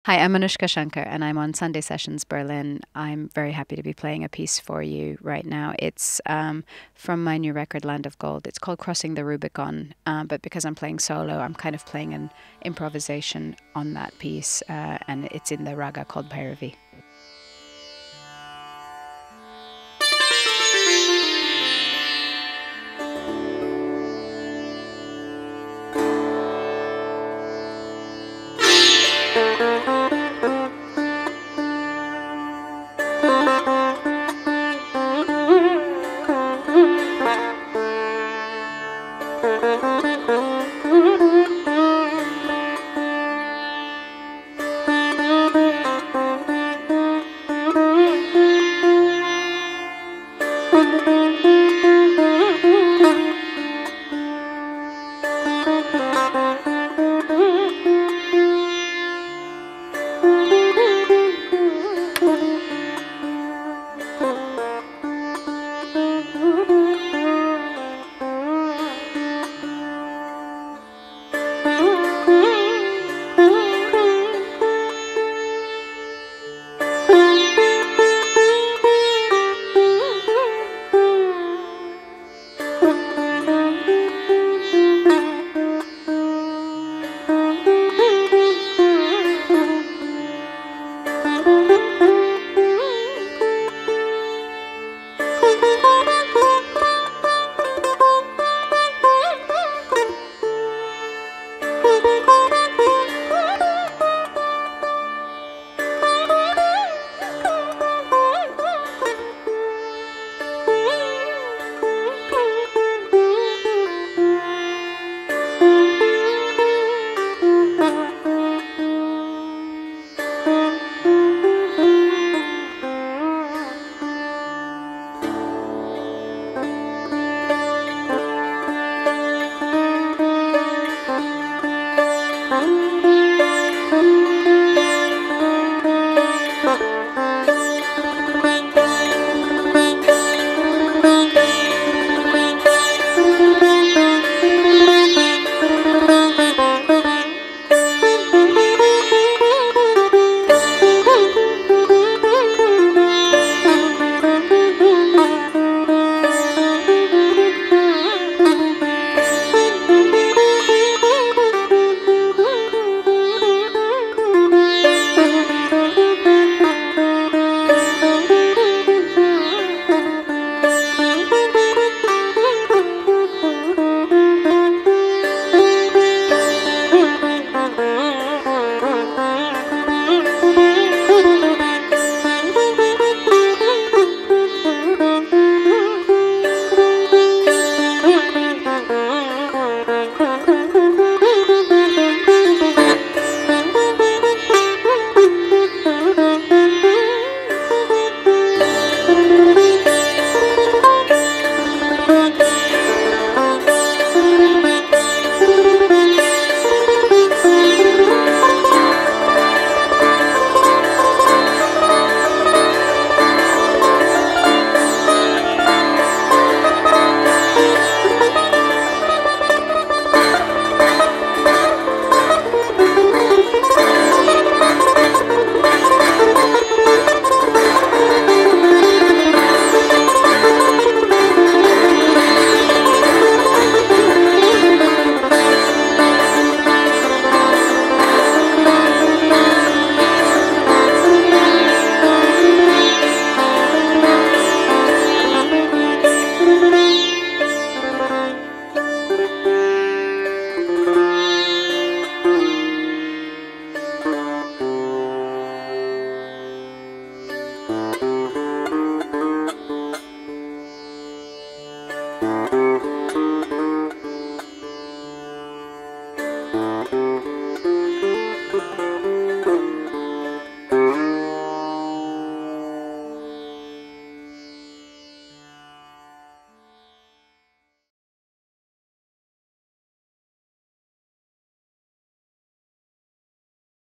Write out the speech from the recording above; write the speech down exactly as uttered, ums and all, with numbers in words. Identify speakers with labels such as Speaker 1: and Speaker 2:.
Speaker 1: Hi, I'm Anushka Shankar, and I'm on Sunday Sessions Berlin. I'm very happy to be playing a piece for you right now. It's um, from my new record, Land of Gold. It's called Crossing the Rubicon, um, but because I'm playing solo, I'm kind of playing an improvisation on that piece, uh, and it's in the raga called Bhairavi.